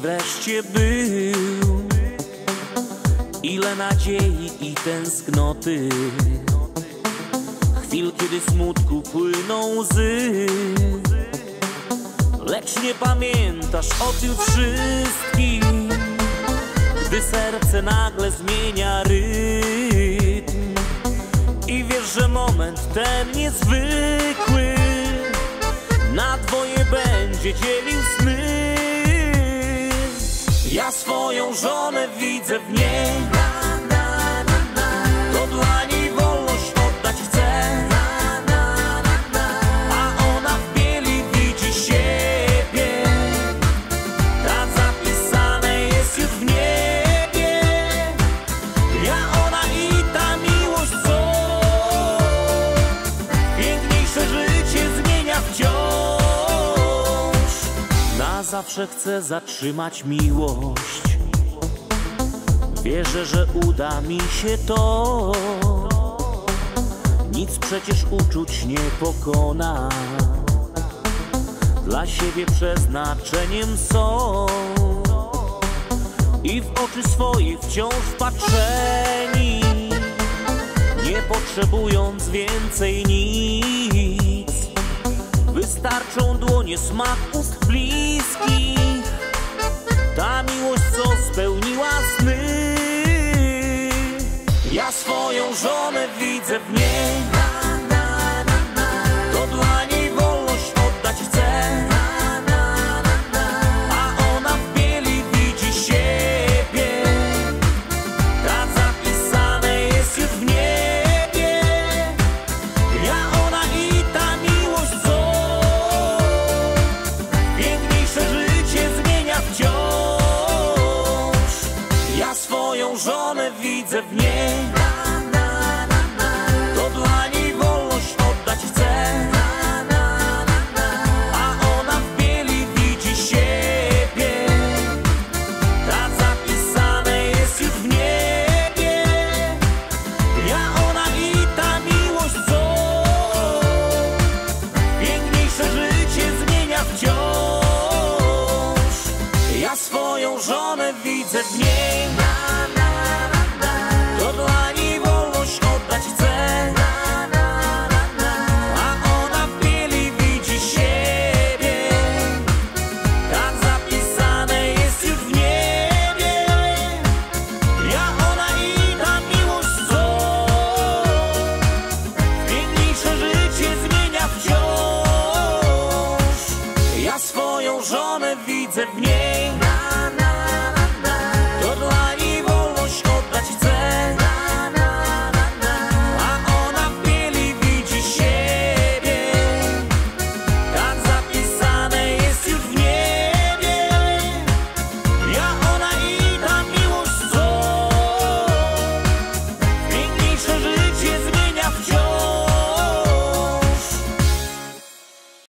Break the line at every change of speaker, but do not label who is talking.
wreszcie był. Ile nadziei i tęsknoty, chwil, kiedy smutku płyną łzy. Lecz nie pamiętasz o tym wszystkim, gdy serce nagle zmienia rytm. I wiesz, że moment ten niezwykły na dwoje będzie dzielił sny. Ja swoją żonę widzę w niej, to dla niej wolność oddać chcę. A ona w bieli widzi siebie, tak zapisane jest już w niebie. Ja, ona i ta miłość, co piękniejsze życie zmienia wciąż. Na zawsze chcę zatrzymać miłość, wierzę, że uda mi się to. Nic przecież uczuć nie pokona, dla siebie przeznaczeniem są. I w oczy swoje wciąż wpatrzeni, nie potrzebując więcej nic. Wystarczą dłonie, smak ust bliskich, ta miłość, co spełniła sny. Ja swoją żonę widzę w niej, to dla niej wolność oddać chcę. A ona w bieli widzi siebie, tak zapisane jest już w niebie. Ja, ona i ta miłość, co piękniejsze życie zmienia wciąż. Ja swoją żonę widzę w niej.